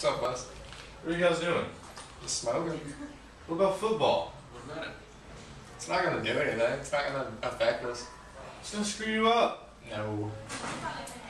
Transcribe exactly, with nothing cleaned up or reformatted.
What's up, Wes? What are you guys doing? Just smoking. What about football? What about it? It's not gonna do anything. It's not gonna affect us. It's gonna screw you up. No.